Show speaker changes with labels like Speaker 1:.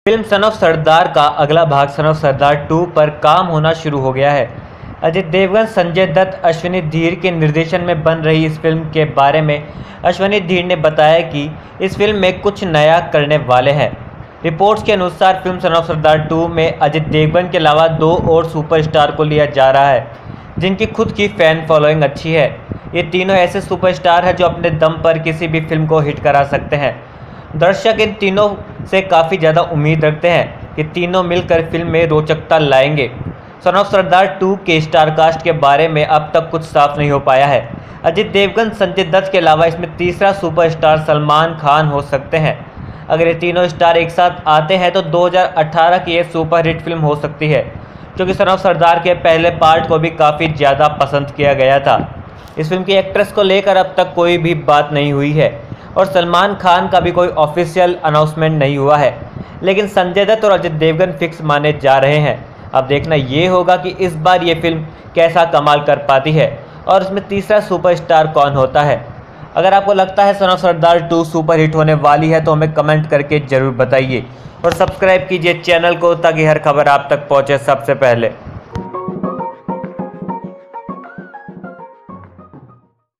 Speaker 1: Film sun of सरदार का अगला भाग सन ऑफ सरदार 2 पर काम होना शुरू हो गया है। अजय देवगन, संजय दत्त, अश्विनी धीर के निर्देशन में बन रही इस फिल्म के बारे में अश्विनी धीर ने बताया कि इस फिल्म में कुछ नया करने वाले हैं। रिपोर्ट्स के अनुसार फिल्म सन ऑफ सरदार 2 में अजय देवगन के अलावा 2 और सुपरस्टार को लिया जा रहा है जिनकी खुद की फ़ैन फॉलोइंग अच्छी है। ये तीनों ऐसे सुपरस्टार हैं जो अपने दम पर किसी भी फिल्म को हिट करा सकते हैं। दर्शक इन तीनों से काफ़ी ज़्यादा उम्मीद रखते हैं कि तीनों मिलकर फिल्म में रोचकता लाएंगे। सन ऑफ सरदार 2 के स्टार कास्ट के बारे में अब तक कुछ साफ नहीं हो पाया है। अजय देवगन, संजय दत्त के अलावा इसमें तीसरा सुपरस्टार सलमान खान हो सकते हैं। अगर ये तीनों स्टार एक साथ आते हैं तो 2018 की ये सुपर हिट फिल्म हो सकती है, क्योंकि सन ऑफ सरदार के पहले पार्ट को भी काफ़ी ज़्यादा पसंद किया गया था। इस फिल्म की एक्ट्रेस को लेकर अब तक कोई भी बात नहीं हुई है और सलमान खान का भी कोई ऑफिशियल अनाउंसमेंट नहीं हुआ है, लेकिन संजय दत्त और अजय देवगन फिक्स माने जा रहे हैं। अब देखना ये होगा कि इस बार ये फिल्म कैसा कमाल कर पाती है और इसमें तीसरा सुपरस्टार कौन होता है। अगर आपको लगता है son of Sardaar 2 super hit होने वाली है तो हमें कमेंट करके ज़रूर बताइए और सब्सक्राइब कीजिए चैनल को ताकि हर खबर आप तक पहुंचे सबसे पहले।